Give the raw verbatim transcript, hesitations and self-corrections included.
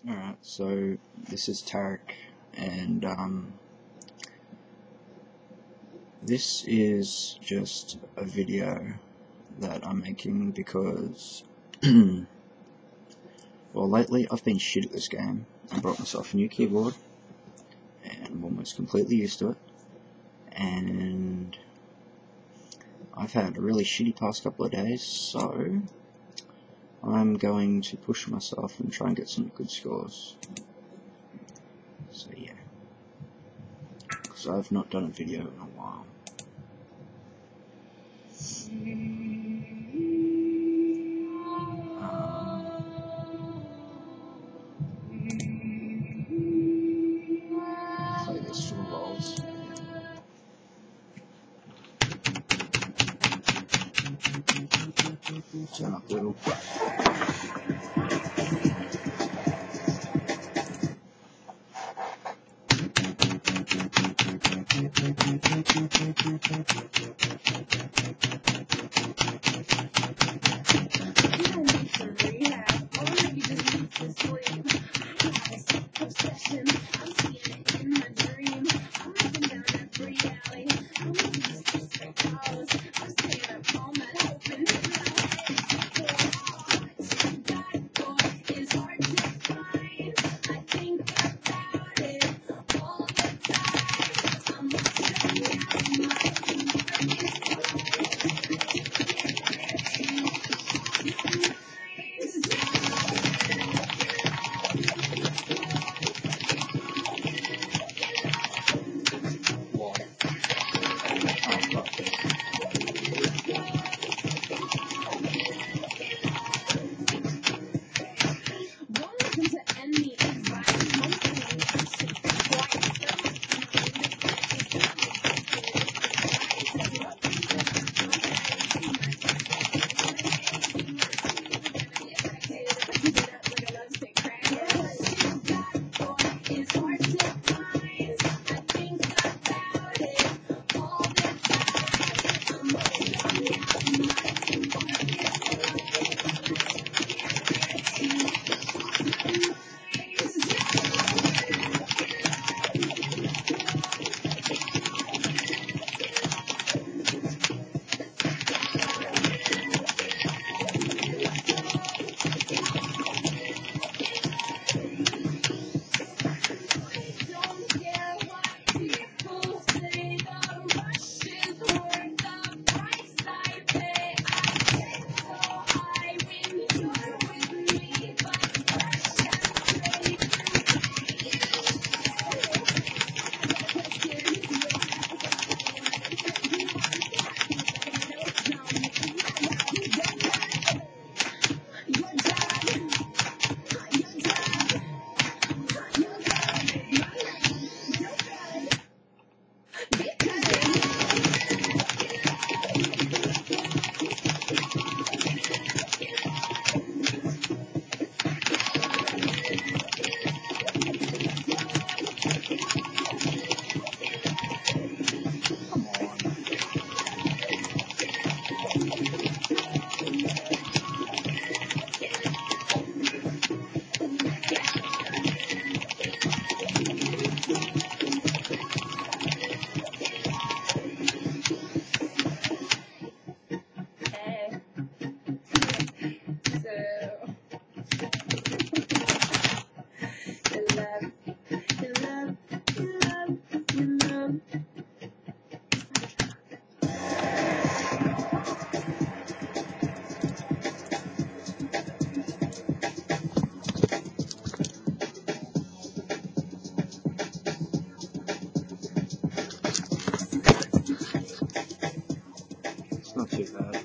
Alright, so this is Tarrik, and um, this is just a video that I'm making because, well, lately I've been shit at this game. I brought myself a new keyboard, and I'm almost completely used to it, and I've had a really shitty past couple of days, so I'm going to push myself and try and get some good scores. So yeah, because I've not done a video in a while. Um, play this for the rolls. Turn up a little. Not too bad.